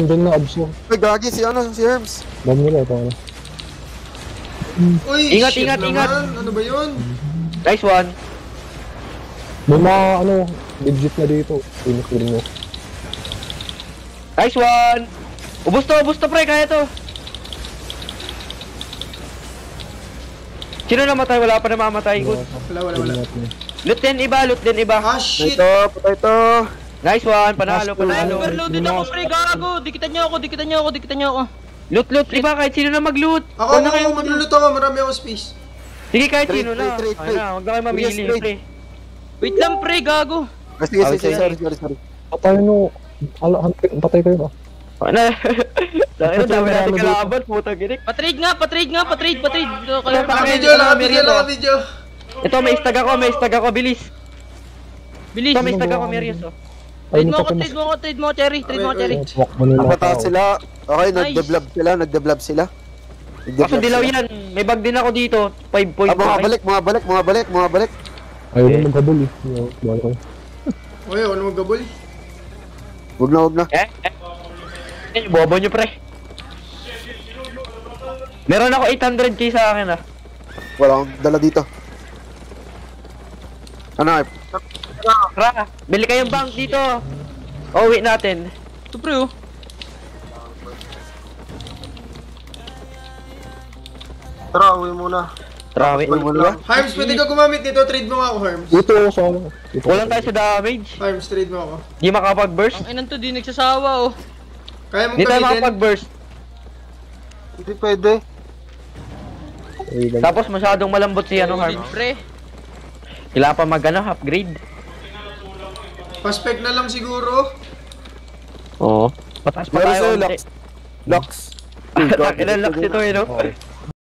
Nandun na abso. Ay, gagi si Herms. Dami nila ito. Uy, Ingat, shit ingat, naman. ingat. Ano ba yun? Nice one. May mga legit na dito. Pinis mo. Nice one. Ubus to pre, kaya to. Sino namatay? Wala pa namamatay. Good. Wala. Loot din iba. Ah, shit. Patay to. Nice one, panalo. Overload din ako pre, gago. Dikitan niyo ako. Loot, iba kahit sino na mag-loot. Ako, magluluto ako. Marami akong space. Sige, kahit sino na. Trade. Huwag na kayo mamili, pre. Wait lang pre, gago. Sige, sorry. Patay no. Patay kayo ba? Dami natin kalaban, putang ginik. Patrade nga. Naka-video. Ito, may stag ako, bilis. Ito, may stag ako, Merius, oh. Trade mo, Cherry. Walk mo nila. Napataas sila. Okay, Nice. nagdeblab sila. Kaso dilaw yan, may bag din ako dito, 5 point. Mga balik. Ayaw na maghabol eh. Bawal ko. Uy, ano magabol? Huwag na. Bobo nyo, pre. Meron ako 800k sa akin, ah. Wala akong dala dito. Ano, Ra, bili kayong bank dito. Uwi natin. Ito pre, oh. Tara, uwi muna. Trawi. Harms, pwede ka gumamit nito. Trade mo nga ako, Harms. Dito ako sa ano. Walang tayo sa damage. Harms, trade mo ako. Di makapag-burst. Ang inan to, di nagsasawa, oh. Kaya mong Di tayo gamitin. makapag-burst. Hindi pwede. Tapos masyadong malambot si ano, Harm. Pre. Kailangan pa upgrade. Paspec na lang siguro. Oo. Pataas pa Meron tayo. sa'yo, Lux. Ilan locks ito, eh, no?